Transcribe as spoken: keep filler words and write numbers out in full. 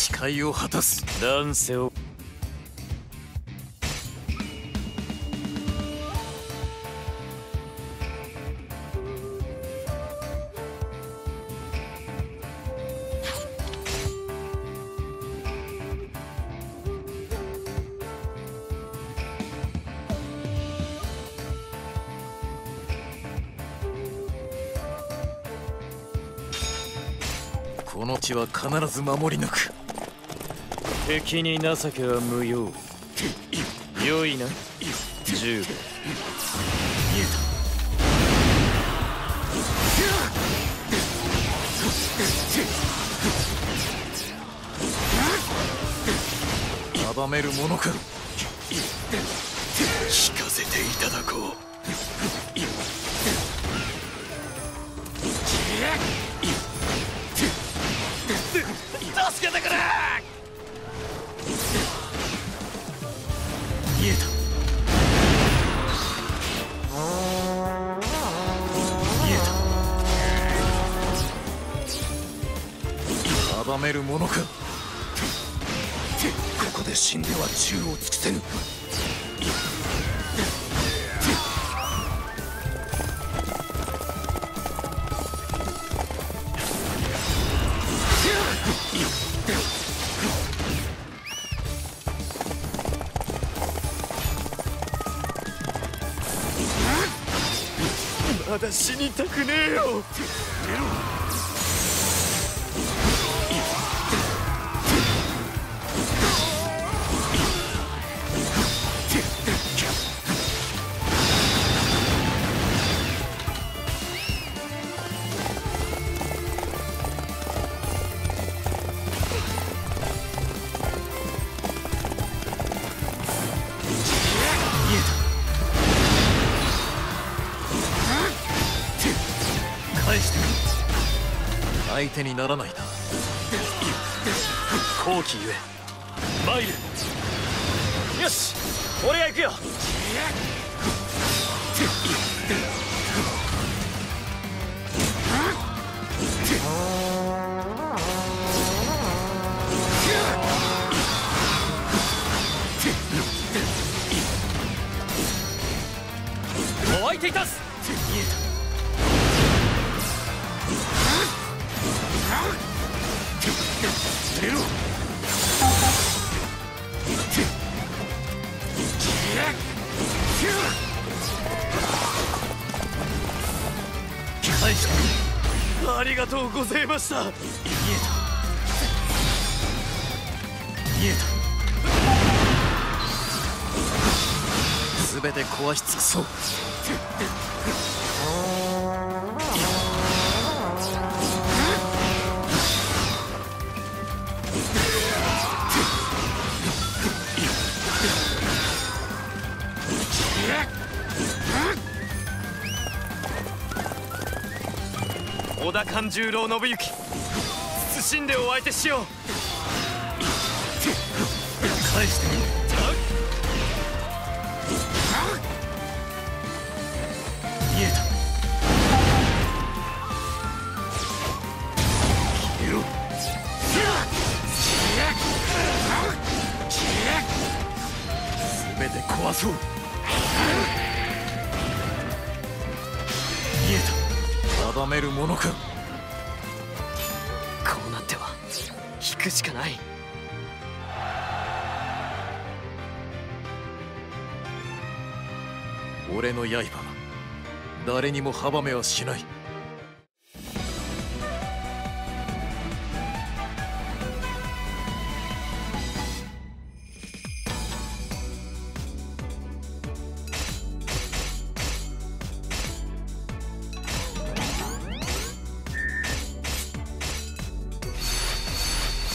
誓いを果たす。乱世をこの地は必ず守り抜く。敵に情けは無用。良いな十兵衛。阻めるものか。聞かせていただこう。助けてくれ。見えた。見えた。阻めるものか。ここで死んでは銃を尽くせぬ。まだ死にたくねえよ。相手にならないな。好機ゆえ参る。よし、俺が行くよ。お相手いたす。見えた。出ろ。返した。ありがとうございました。見えた。見えた。すべて壊し尽くそう。織田勘十郎信行、謹んでお相手しよう。返してみる。見えた。消えろ。全て壊そう。見えた。阻めるものか。こうなっては引くしかない。俺の刃、誰にも阻めはしない。